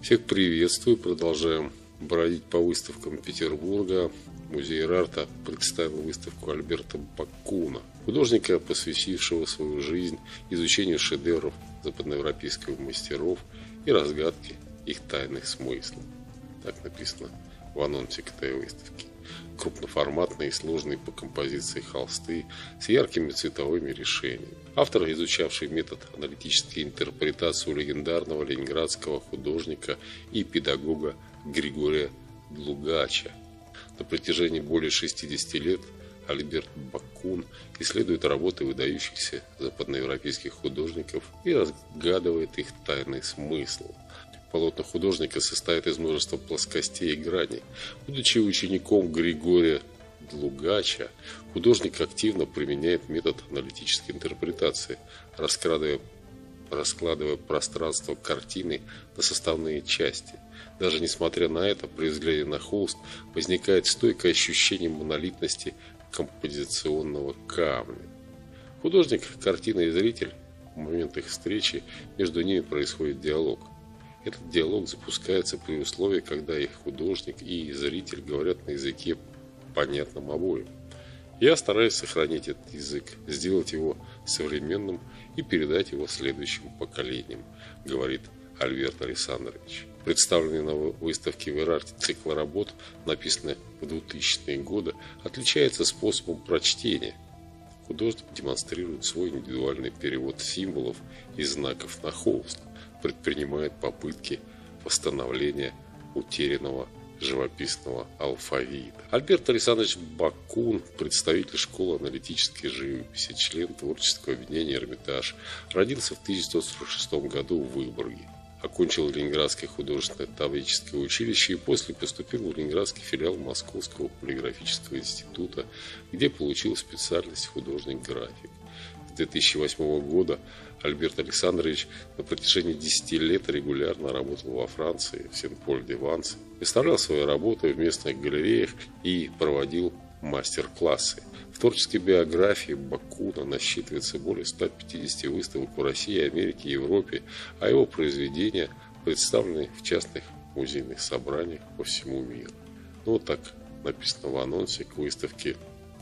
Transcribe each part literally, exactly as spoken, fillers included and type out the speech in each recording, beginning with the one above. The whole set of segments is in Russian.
Всех приветствую. Продолжаем бродить по выставкам Петербурга. Музей арта представил выставку Альберта Баккуна, художника, посвятившего свою жизнь изучению шедевров западноевропейских мастеров и разгадке их тайных смыслов. Так написано в анонсе к этой выставке. Крупноформатные и сложные по композиции холсты с яркими цветовыми решениями. Автор, изучавший метод аналитической интерпретации у легендарного ленинградского художника и педагога Григория Длугача. На протяжении более шестидесяти лет Альберт Баккун исследует работы выдающихся западноевропейских художников и разгадывает их тайный смысл. Полотна художника состоят из множества плоскостей и граней. Будучи учеником Григория Длугача, художник активно применяет метод аналитической интерпретации, раскладывая, раскладывая пространство картины на составные части. Даже несмотря на это, при взгляде на холст возникает стойкое ощущение монолитности композиционного камня. Художник, картина и зритель, в момент их встречи между ними происходит диалог. Этот диалог запускается при условии, когда и художник, и зритель говорят на языке, понятном обоим. Я стараюсь сохранить этот язык, сделать его современным и передать его следующим поколениям, говорит Альберт Александрович. Представленный на выставке в Эр-Арте цикл работ, написанный в двухтысячные годы, отличается способом прочтения. Художник демонстрирует свой индивидуальный перевод символов и знаков на холст, предпринимает попытки восстановления утерянного живописного алфавита. Альберт Александрович Баккун, представитель школы аналитической живописи, член творческого объединения «Эрмитаж», родился в тысяча девятьсот сорок шестом году в Выборге. Окончил Ленинградское художественное таврическое училище и после поступил в Ленинградский филиал Московского полиграфического института, где получил специальность художник-график. С две тысячи восьмого года Альберт Александрович на протяжении десяти лет регулярно работал во Франции, в Сен-Поль-де-Ванс, выставлял свои работы в местных галереях и проводил мастер-классы. В творческой биографии Баккуна насчитывается более ста пятидесяти выставок в России, Америке и Европе, а его произведения представлены в частных музейных собраниях по всему миру. Ну, вот так написано в анонсе к выставке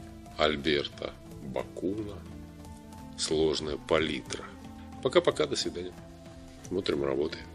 Альберта Баккуна «Сложная палитра». Пока-пока, до свидания. Смотрим работы.